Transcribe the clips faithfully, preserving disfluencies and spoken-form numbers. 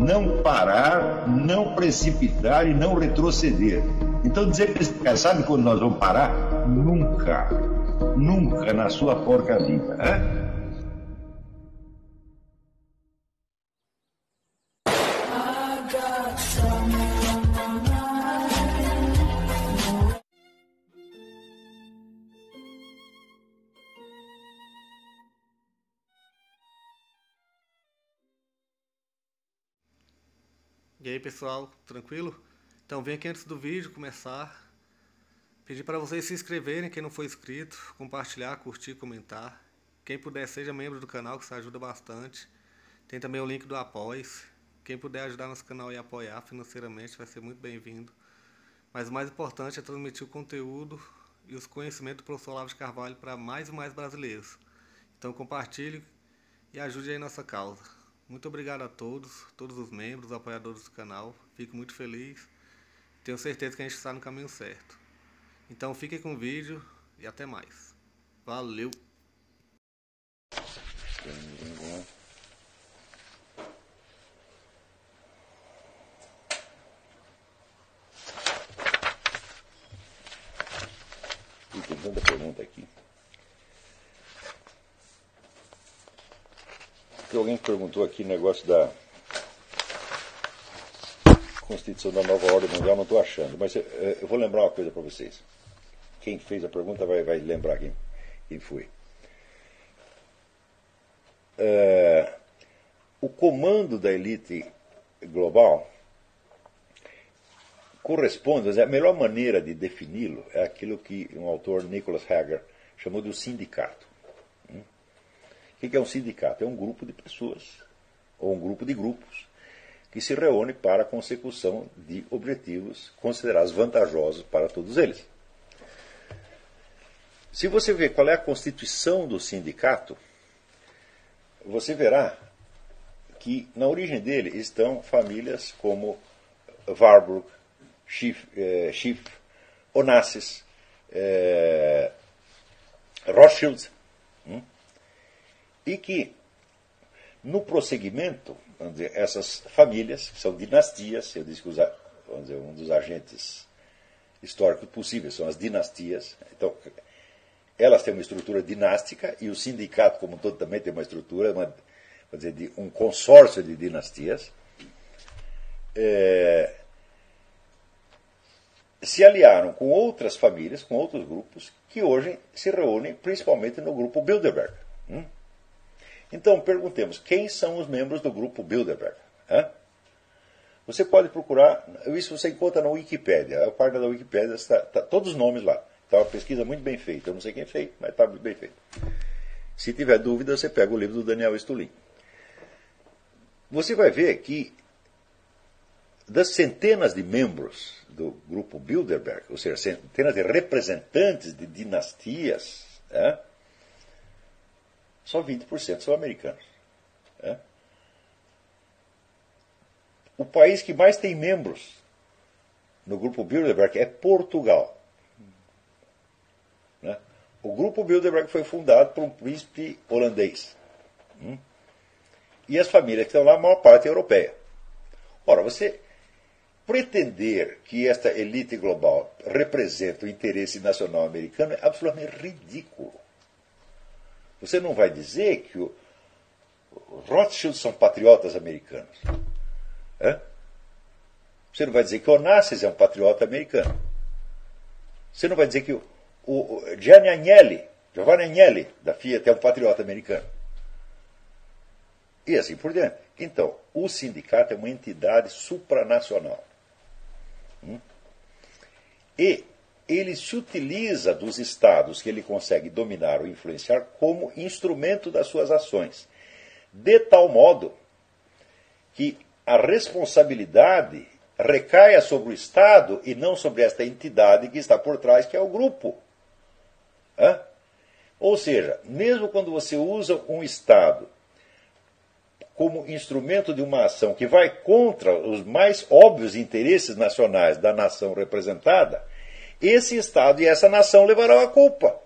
não parar, não precipitar e não retroceder. Então dizer que eles sabe quando nós vamos parar? Nunca, nunca na sua porca vida, né? E aí pessoal, tranquilo? Então vem aqui antes do vídeo começar, pedir para vocês se inscreverem, quem não for inscrito, compartilhar, curtir, comentar. Quem puder seja membro do canal, que isso ajuda bastante. Tem também o link do Apoia-se. Quem puder ajudar nosso canal e apoiar financeiramente vai ser muito bem-vindo. Mas o mais importante é transmitir o conteúdo e os conhecimentos do professor Olavo de Carvalho para mais e mais brasileiros. Então compartilhe e ajude aí nossa causa. Muito obrigado a todos, todos os membros, apoiadores do canal. Fico muito feliz. Tenho certeza que a gente está no caminho certo. Então fiquem com o vídeo e até mais. Valeu! Tem tanta pergunta aqui. Porque alguém perguntou aqui o negócio da Constituição da Nova Ordem Mundial, não estou achando, mas eu, eu vou lembrar uma coisa para vocês. Quem fez a pergunta vai, vai lembrar quem, quem foi. É, o comando da elite global corresponde, a melhor maneira de defini-lo é aquilo que um autor, Nicholas Hager, chamou de um sindicato. O que é um sindicato? É um grupo de pessoas, ou um grupo de grupos, que se reúne para a consecução de objetivos considerados vantajosos para todos eles. Se você ver qual é a constituição do sindicato, você verá que na origem dele estão famílias como Warburg, Schiff, eh, Schiff Onassis, eh, Rothschild, hum? E que, no prosseguimento, vamos dizer, essas famílias, que são dinastias, eu disse que os, vamos dizer, um dos agentes históricos possíveis são as dinastias, então, elas têm uma estrutura dinástica, e o sindicato, como um todo, também tem uma estrutura, uma, vamos dizer, de um consórcio de dinastias, é, se aliaram com outras famílias, com outros grupos, que hoje se reúnem principalmente no grupo Bilderberg. Hum? Então, perguntemos, quem são os membros do grupo Bilderberg? Hã? Você pode procurar, isso você encontra na Wikipédia, a página da Wikipédia está, está todos os nomes lá. Está uma pesquisa muito bem feita, eu não sei quem fez, mas está muito bem feita. Se tiver dúvida, você pega o livro do Daniel Stulin. Você vai ver que das centenas de membros do grupo Bilderberg, ou seja, centenas de representantes de dinastias, é, só vinte por cento são americanos. É. O país que mais tem membros no grupo Bilderberg é Portugal. Né? O grupo Bilderberg foi fundado por um príncipe holandês. Hum? E as famílias que estão lá, a maior parte é europeia. Ora, você pretender que esta elite global represente o interesse nacional americano é absolutamente ridículo. Você não vai dizer que o, os Rothschild são patriotas americanos. É? Você não vai dizer que o Onassis é um patriota americano. Você não vai dizer que o, o, o Gianni Agnelli, Giovanni Agnelli, da Fiat, é um patriota americano. E assim por diante. Então, o sindicato é uma entidade supranacional. Hum? E ele se utiliza dos estados que ele consegue dominar ou influenciar como instrumento das suas ações. De tal modo que a responsabilidade recaia sobre o Estado e não sobre esta entidade que está por trás, que é o grupo. Hã? Ou seja, mesmo quando você usa um Estado como instrumento de uma ação que vai contra os mais óbvios interesses nacionais da nação representada, esse Estado e essa nação levarão a culpa.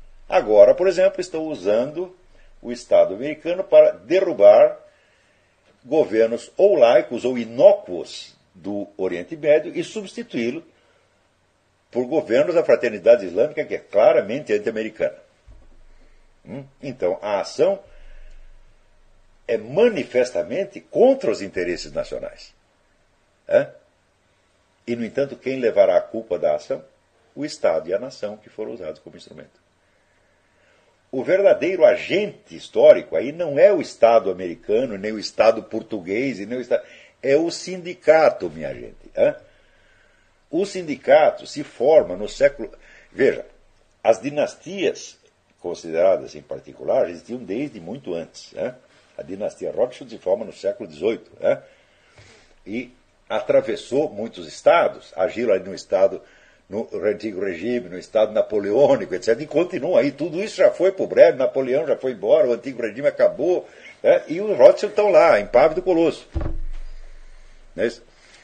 Agora, por exemplo, estão usando o Estado americano para derrubar governos ou laicos ou inócuos do Oriente Médio e substituí-lo por governos da fraternidade islâmica, que é claramente anti-americana. Hum? Então, a ação é manifestamente contra os interesses nacionais. É? E, no entanto, quem levará a culpa da ação? O Estado e a nação que foram usados como instrumento. O verdadeiro agente histórico aí não é o Estado americano, nem o Estado português, e nem o Estado... é o sindicato, minha gente. É? O sindicato se forma no século... Veja, as dinastias consideradas em particular existiam desde muito antes. É? A dinastia Rothschild se forma no século dezoito. É? E atravessou muitos estados, agiu ali no estado, no antigo regime, no estado napoleônico, etcétera. E continua aí. Tudo isso já foi para o breve, Napoleão já foi embora, o antigo regime acabou. É? E os Rothschild estão lá, em Pave do Colosso. Não é isso?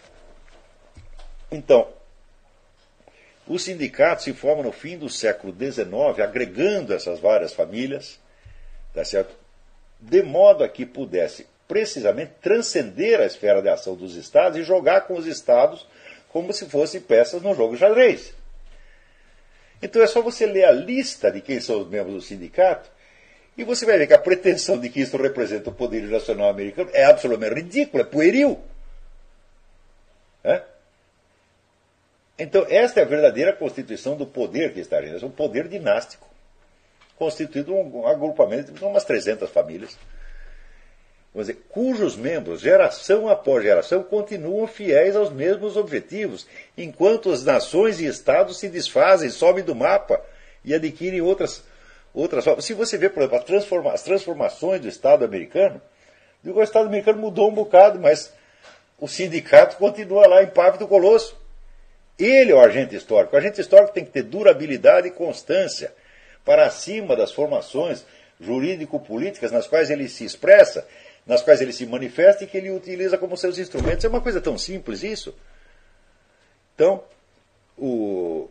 Então, os sindicatos se formam no fim do século dezenove, agregando essas várias famílias, tá certo? De modo a que pudesse precisamente transcender a esfera de ação dos estados e jogar com os estados como se fossem peças no jogo de xadrez. Então é só você ler a lista de quem são os membros do sindicato e você vai ver que a pretensão de que isso representa o poder nacional americano é absolutamente ridícula, é pueril. É? Então, esta é a verdadeira constituição do poder que está agindo. É um poder dinástico, constituído um agrupamento de umas trezentas famílias, vamos dizer, cujos membros, geração após geração, continuam fiéis aos mesmos objetivos, enquanto as nações e estados se desfazem, sobem do mapa e adquirem outras, outras formas. Se você vê, por exemplo, transforma, as transformações do Estado americano, o Estado americano mudou um bocado, mas o sindicato continua lá em Pave do Colosso. Ele é o agente histórico. O agente histórico tem que ter durabilidade e constância para acima das formações jurídico-políticas nas quais ele se expressa, nas quais ele se manifesta e que ele utiliza como seus instrumentos. É uma coisa tão simples isso. Então, o,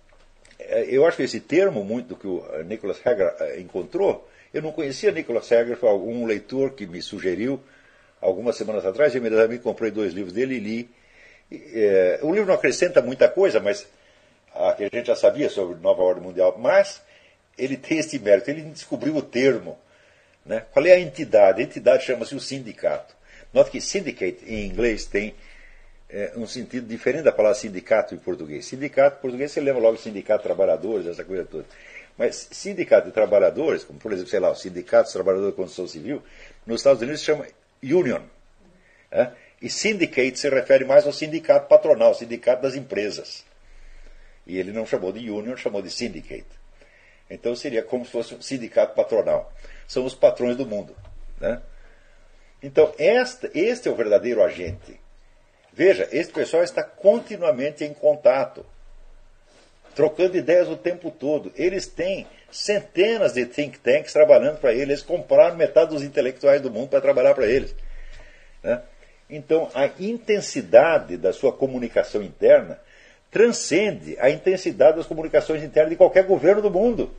eu acho que esse termo, muito do que o Nicholas Hager encontrou, eu não conhecia Nicholas Hager, foi algum leitor que me sugeriu algumas semanas atrás, eu imediatamente comprei dois livros dele e li. É, o livro não acrescenta muita coisa, mas a que a gente já sabia sobre Nova Ordem Mundial, mas ele tem esse mérito, ele descobriu o termo. Né? Qual é a entidade? A entidade chama-se o sindicato. Note que syndicate em inglês tem é, um sentido diferente da palavra sindicato em português. Sindicato em português você lembra logo sindicato de trabalhadores, essa coisa toda. Mas sindicato de trabalhadores, como por exemplo, sei lá, o sindicato dos trabalhadores da construção civil, nos Estados Unidos se chama union. Né? E syndicate se refere mais ao sindicato patronal, sindicato das empresas. E ele não chamou de union, chamou de syndicate. Então seria como se fosse um sindicato patronal. São os patrões do mundo. Né? Então esta, este é o verdadeiro agente. Veja, este pessoal está continuamente em contato, trocando ideias o tempo todo. Eles têm centenas de think tanks trabalhando para eles. Eles compraram metade dos intelectuais do mundo para trabalhar para eles. Né? Então, a intensidade da sua comunicação interna transcende a intensidade das comunicações internas de qualquer governo do mundo.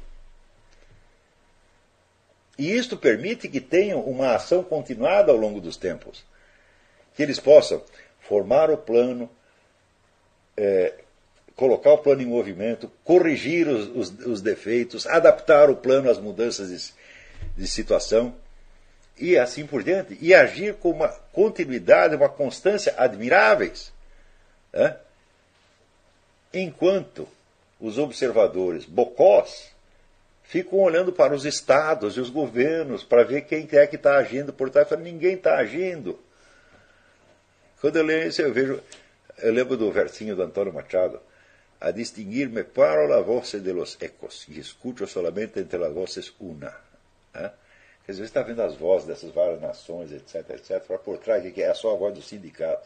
E isto permite que tenham uma ação continuada ao longo dos tempos. Que eles possam formar o plano, é, colocar o plano em movimento, corrigir os, os, os defeitos, adaptar o plano às mudanças de, de situação, e assim por diante, e agir com uma continuidade, uma constância admiráveis. Né? Enquanto os observadores bocós ficam olhando para os estados e os governos para ver quem é que está agindo por trás. Ninguém está agindo. Quando eu leio isso, eu vejo, eu lembro do versinho do Antônio Machado, a distinguir-me para la voz de los ecos, e escucho solamente entre las voces una. Né? Quer dizer, você está vendo as vozes dessas várias nações, etc, etcétera, por trás, que é só a voz do sindicato.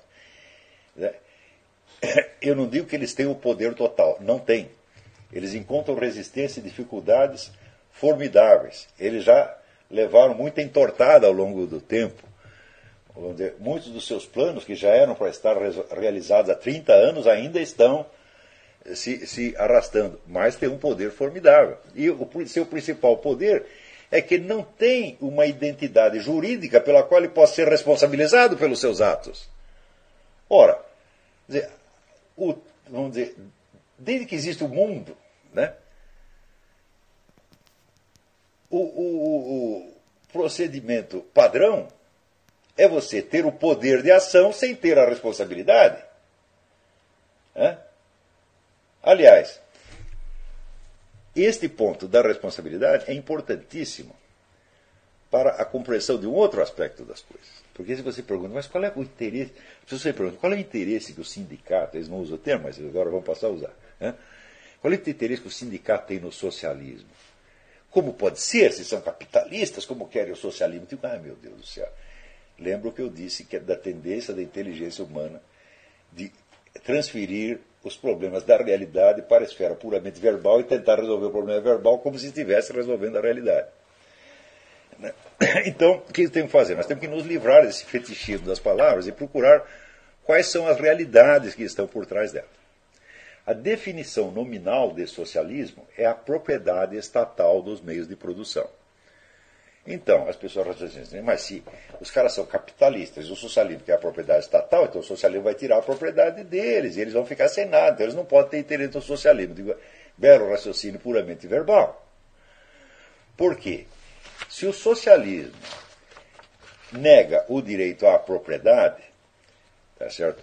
Eu não digo que eles têm o poder total. Não têm. Eles encontram resistência e dificuldades formidáveis. Eles já levaram muita entortada ao longo do tempo. Vamos dizer, muitos dos seus planos, que já eram para estar realizados há trinta anos, ainda estão se, se arrastando. Mas tem um poder formidável. E o seu principal poder é que ele não tem uma identidade jurídica pela qual ele possa ser responsabilizado pelos seus atos. Ora, dizer, o, vamos dizer, desde que existe o mundo, né, o, o, o procedimento padrão é você ter o poder de ação sem ter a responsabilidade. Né? Aliás, este ponto da responsabilidade é importantíssimo para a compreensão de um outro aspecto das coisas. Porque se você pergunta, mas qual é o interesse? Se você pergunta, qual é o interesse que o sindicato, eles não usam o termo, mas agora vão passar a usar. Né? Qual é o interesse que o sindicato tem no socialismo? Como pode ser, se são capitalistas, como querem o socialismo? Digo, ah, meu Deus do céu. Lembro que eu disse que é da tendência da inteligência humana de transferir os problemas da realidade para a esfera puramente verbal e tentar resolver o problema verbal como se estivesse resolvendo a realidade. Então, o que temos que fazer? Nós temos que nos livrar desse fetichismo das palavras e procurar quais são as realidades que estão por trás dela. A definição nominal de socialismo é a propriedade estatal dos meios de produção. Então, as pessoas dizem, mas se os caras são capitalistas, o socialismo que é a propriedade estatal, então o socialismo vai tirar a propriedade deles, e eles vão ficar sem nada, então eles não podem ter interesse no socialismo. Digo, belo raciocínio puramente verbal. Por quê? Se o socialismo nega o direito à propriedade, tá certo?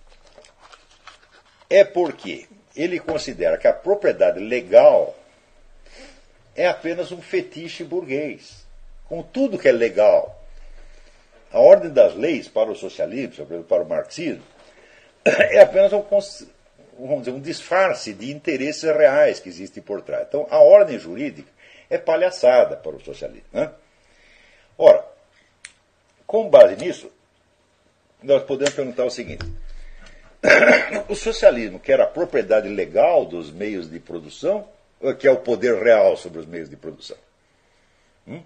É porque ele considera que a propriedade legal é apenas um fetiche burguês. Com tudo que é legal. A ordem das leis para o socialismo, sobretudo para o marxismo, é apenas um, vamos dizer, um disfarce de interesses reais que existem por trás. Então, a ordem jurídica é palhaçada para o socialismo. Né? Ora, com base nisso, nós podemos perguntar o seguinte. O socialismo quer a propriedade legal dos meios de produção ou quer o poder real sobre os meios de produção? Hum?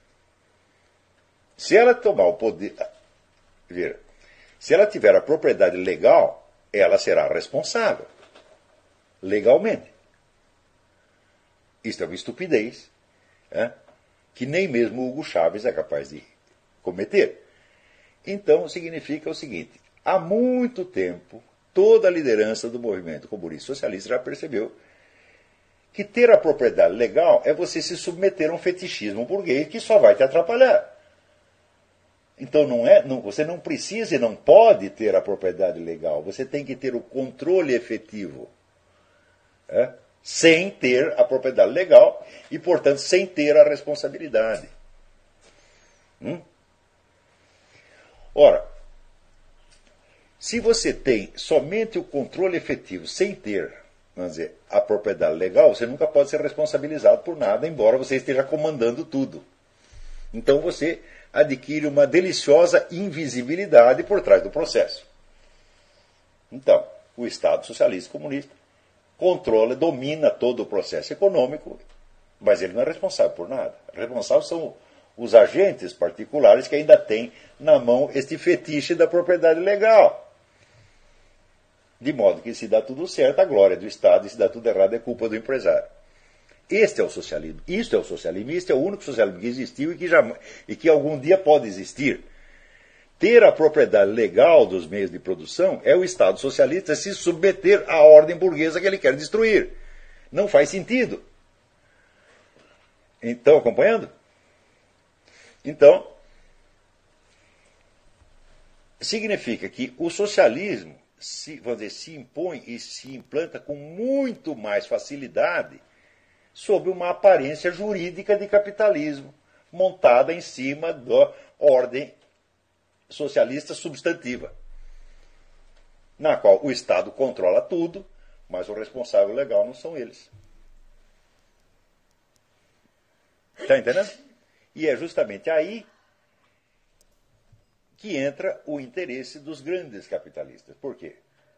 Se ela tomar o poder... Veja, se ela tiver a propriedade legal, ela será responsável. Legalmente. Isto é uma estupidez, né, que nem mesmo Hugo Chávez é capaz de cometer. Então, significa o seguinte, há muito tempo, toda a liderança do movimento comunista socialista já percebeu que ter a propriedade legal é você se submeter a um fetichismo burguês que só vai te atrapalhar. Então, não é, não, você não precisa e não pode ter a propriedade legal, você tem que ter o controle efetivo. É? Sem ter a propriedade legal e, portanto, sem ter a responsabilidade. Hum? Ora, se você tem somente o controle efetivo sem ter, vamos dizer, a propriedade legal, você nunca pode ser responsabilizado por nada, embora você esteja comandando tudo. Então você adquire uma deliciosa invisibilidade por trás do processo. Então, o Estado socialista comunista controla, domina todo o processo econômico, mas ele não é responsável por nada. Responsáveis são os agentes particulares que ainda têm na mão este fetiche da propriedade legal. De modo que se dá tudo certo, a glória do Estado, e se dá tudo errado, é culpa do empresário. Este é o socialismo. Isto é o socialismo. Este é o único socialismo que existiu e que, já, e que algum dia pode existir. Ter a propriedade legal dos meios de produção é o Estado socialista se submeter à ordem burguesa que ele quer destruir. Não faz sentido. Estão acompanhando? Então, significa que o socialismo se, vamos dizer, se impõe e se implanta com muito mais facilidade sob uma aparência jurídica de capitalismo, montada em cima da ordem socialista substantiva, na qual o Estado controla tudo, mas o responsável legal não são eles. Está entendendo? E é justamente aí que entra o interesse dos grandes capitalistas. Por quê?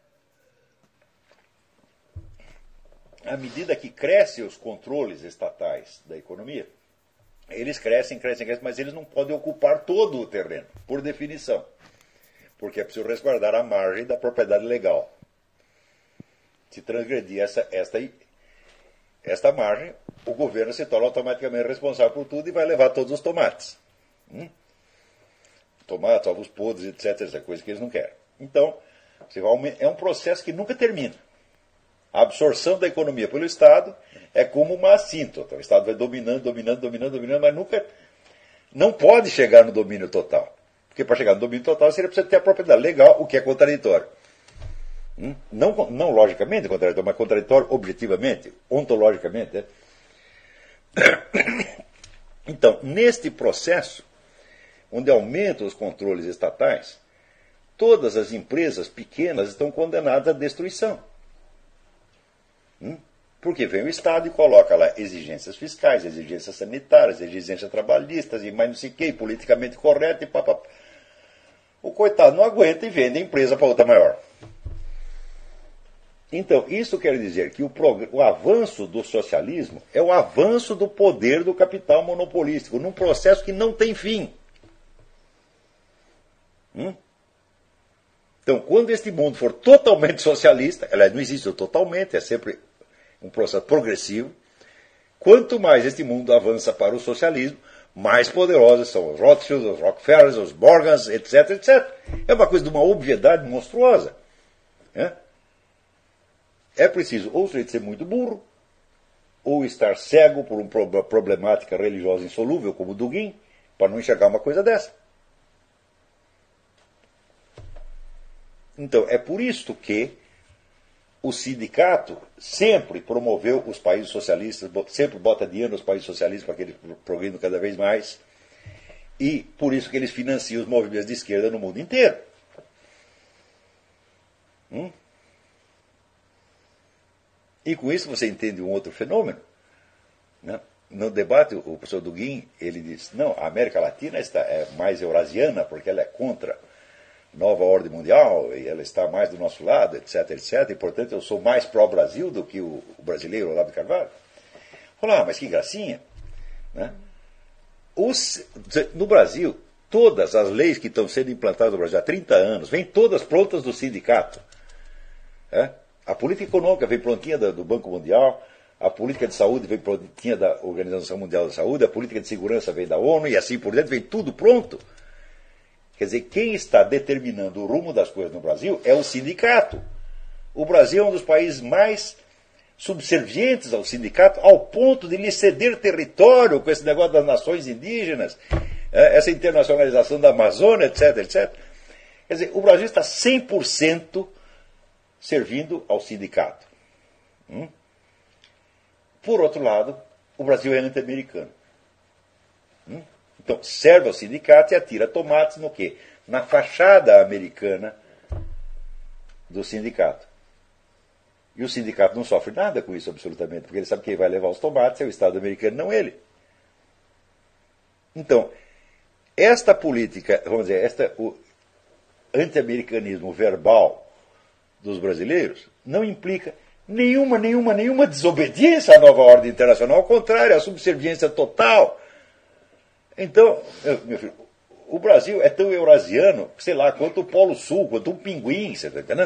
À medida que crescem os controles estatais da economia, eles crescem, crescem, crescem, mas eles não podem ocupar todo o terreno, por definição. Porque é preciso resguardar a margem da propriedade legal. Se transgredir essa, esta, esta margem, o governo se torna automaticamente responsável por tudo e vai levar todos os tomates. Hum? Tomates, ovos podres, etcétera, essa coisa que eles não querem. Então, é um processo que nunca termina. A absorção da economia pelo Estado é como uma assíntota. O Estado vai dominando, dominando, dominando, dominando, mas nunca, não pode chegar no domínio total. Porque para chegar no domínio total seria preciso ter a propriedade legal, o que é contraditório. Hum? Não, não logicamente contraditório, mas contraditório objetivamente, ontologicamente. Né? Então, neste processo, onde aumentam os controles estatais, todas as empresas pequenas estão condenadas à destruição. Hum? Porque vem o Estado e coloca lá exigências fiscais, exigências sanitárias, exigências trabalhistas, e mais não sei o que, politicamente correto, e papapá. O coitado não aguenta e vende a empresa para outra maior. Então, isso quer dizer que o, o avanço do socialismo é o avanço do poder do capital monopolístico, num processo que não tem fim. Hum? Então, quando este mundo for totalmente socialista, aliás, não existe o totalmente, é sempre um processo progressivo, quanto mais este mundo avança para o socialismo, mais poderosos são os Rothschilds, os Rockefellers, os Morgans, etc, etcétera. É uma coisa de uma obviedade monstruosa. É, é preciso ou ser muito burro, ou estar cego por uma problemática religiosa insolúvel, como o Dugin, para não enxergar uma coisa dessa. Então, é por isso que o sindicato sempre promoveu os países socialistas, sempre bota dinheiro nos países socialistas para que eles progridam cada vez mais, e por isso que eles financiam os movimentos de esquerda no mundo inteiro. Hum? E com isso você entende um outro fenômeno. Né? No debate, o professor Dugin, ele disse, não, a América Latina está, é mais eurasiana, porque ela é contra nova ordem mundial, e ela está mais do nosso lado, etc, etcétera, e, portanto, eu sou mais pró-Brasil do que o, o brasileiro Olavo de Carvalho. Falei, ah, mas que gracinha. Né? Os, no Brasil, todas as leis que estão sendo implantadas no Brasil há trinta anos, vêm todas prontas do sindicato. É? A política econômica vem prontinha do, do Banco Mundial, a política de saúde vem prontinha da Organização Mundial da Saúde, a política de segurança vem da ONU, e assim por diante, vem tudo pronto. Quer dizer, quem está determinando o rumo das coisas no Brasil é o sindicato. O Brasil é um dos países mais subservientes ao sindicato, ao ponto de lhe ceder território com esse negócio das nações indígenas, essa internacionalização da Amazônia, etc, etcétera. Quer dizer, o Brasil está cem por cento servindo ao sindicato. Hum? Por outro lado, o Brasil é anti-americano. Hum? Então, serve ao sindicato e atira tomates no quê? Na fachada americana do sindicato. E o sindicato não sofre nada com isso, absolutamente, porque ele sabe que quem vai levar os tomates é o Estado americano, não ele. Então, esta política, vamos dizer, esta, o anti-americanismo verbal dos brasileiros não implica nenhuma, nenhuma, nenhuma desobediência à nova ordem internacional, ao contrário, a subserviência total. Então, meu filho, o Brasil é tão eurasiano, sei lá, quanto o Polo Sul, quanto um pinguim, você está entendendo?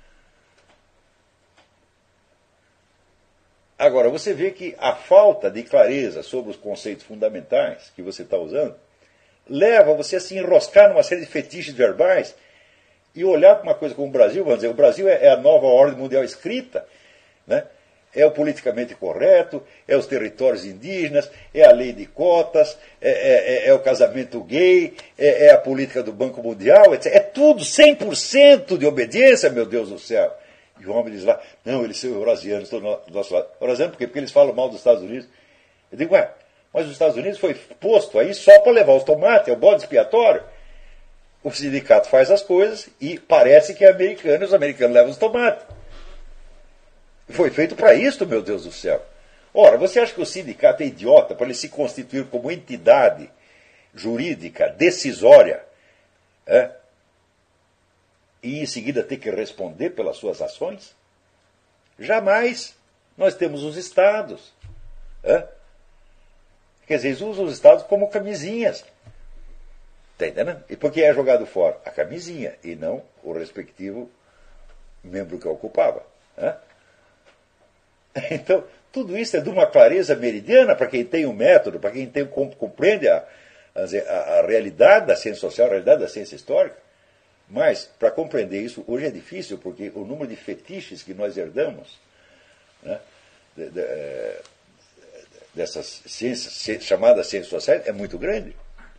Agora, você vê que a falta de clareza sobre os conceitos fundamentais que você está usando leva você a se enroscar numa série de fetiches verbais e olhar para uma coisa como o Brasil, vamos dizer, o Brasil é a nova ordem mundial escrita, né? É o politicamente correto, é os territórios indígenas, é a lei de cotas, é, é, é o casamento gay, é, é a política do Banco Mundial, etcétera. É tudo cem por cento de obediência, meu Deus do céu. E o homem diz lá, não, eles são eurasianos, estão do nosso lado. Eurasiano por quê? Porque eles falam mal dos Estados Unidos. Eu digo, ué, mas os Estados Unidos foi posto aí só para levar os tomates, é o bode expiatório. O sindicato faz as coisas e parece que é americano, os americanos levam os tomates. Foi feito para isso, meu Deus do céu. Ora, você acha que o sindicato é idiota para ele se constituir como entidade jurídica decisória, é? E em seguida ter que responder pelas suas ações? Jamais. Nós temos os estados. É? Quer dizer, eles usam os estados como camisinhas. Está entendendo? E por que é jogado fora? A camisinha, e não o respectivo membro que a ocupava. É? Então, tudo isso é de uma clareza meridiana para quem tem o um método, para quem tem, compreende a, a, a realidade da ciência social, a realidade da ciência histórica. Mas, para compreender isso, hoje é difícil, porque o número de fetiches que nós herdamos, né, de, de, dessas ciências, chamadas ciências sociais, é muito grande.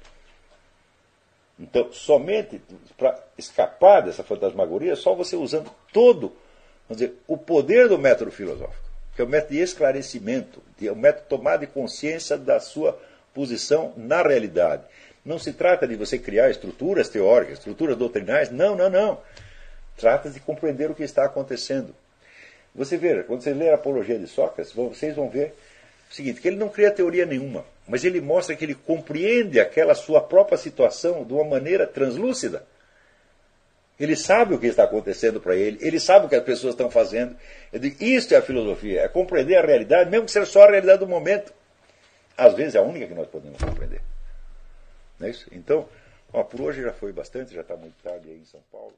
Então, somente para escapar dessa fantasmagoria, só você usando todo, vamos dizer, o poder do método filosófico, que é o método de esclarecimento, é o método de tomada de consciência da sua posição na realidade. Não se trata de você criar estruturas teóricas, estruturas doutrinais, não, não, não. Trata de compreender o que está acontecendo. Você vê, quando você lê a Apologia de Sócrates, vocês vão ver o seguinte, que ele não cria teoria nenhuma, mas ele mostra que ele compreende aquela sua própria situação de uma maneira translúcida. Ele sabe o que está acontecendo para ele, ele sabe o que as pessoas estão fazendo. Ele diz, isto é a filosofia, é compreender a realidade, mesmo que seja só a realidade do momento. Às vezes é a única que nós podemos compreender. Não é isso? Então, ó, por hoje já foi bastante, já está muito tarde aí em São Paulo.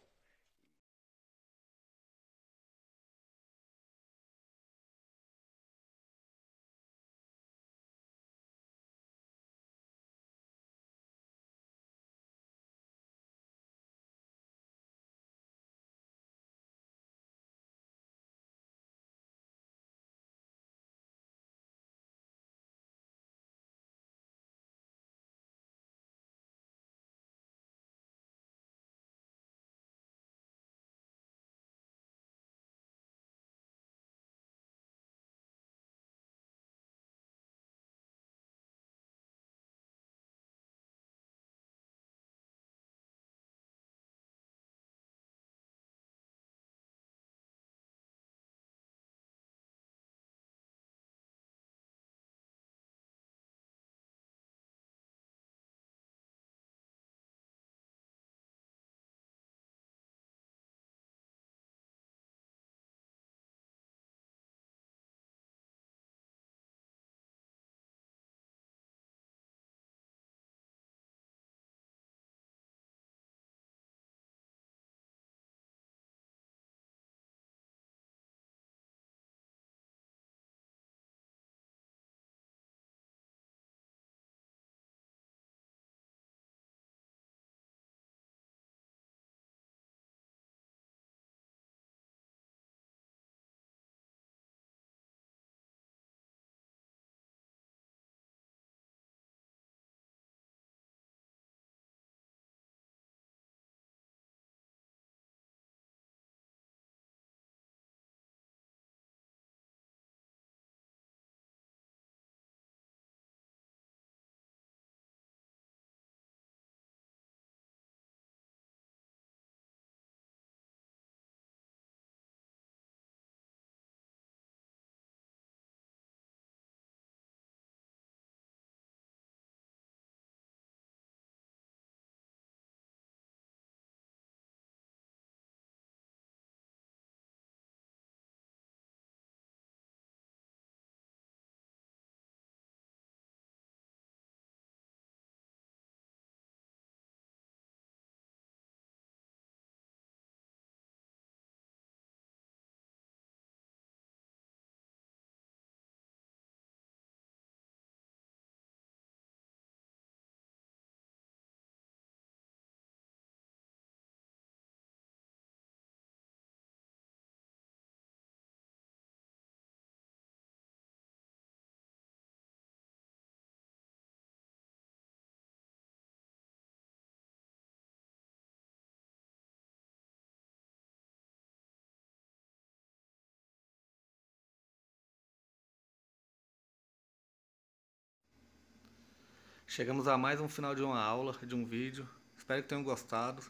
Chegamos a mais um final de uma aula, de um vídeo. Espero que tenham gostado.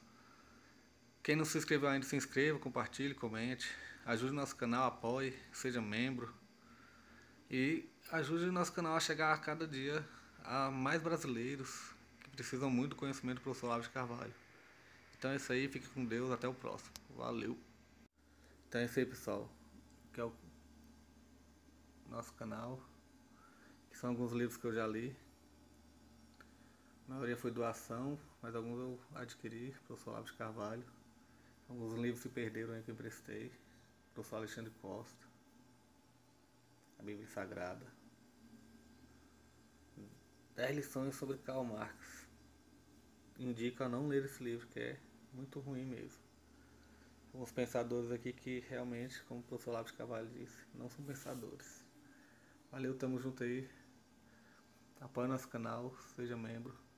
Quem não se inscreveu ainda, se inscreva, compartilhe, comente. Ajude nosso canal, apoie, seja membro. E ajude o nosso canal a chegar a cada dia a mais brasileiros que precisam muito do conhecimento do professor Olavo de Carvalho. Então é isso aí, fique com Deus, até o próximo. Valeu! Então é isso aí, pessoal. Que é o nosso canal. Que são alguns livros que eu já li. A maioria foi doação, mas alguns eu adquiri, professor Olavo de Carvalho. Alguns livros se perderam aí que eu emprestei, professor Alexandre Costa. a Bíblia Sagrada. Dez lições sobre Karl Marx. Indico a não ler esse livro, que é muito ruim mesmo. Uns pensadores aqui que realmente, como o professor Olavo de Carvalho disse, não são pensadores. Valeu, tamo junto aí. Apoie nosso canal, seja membro.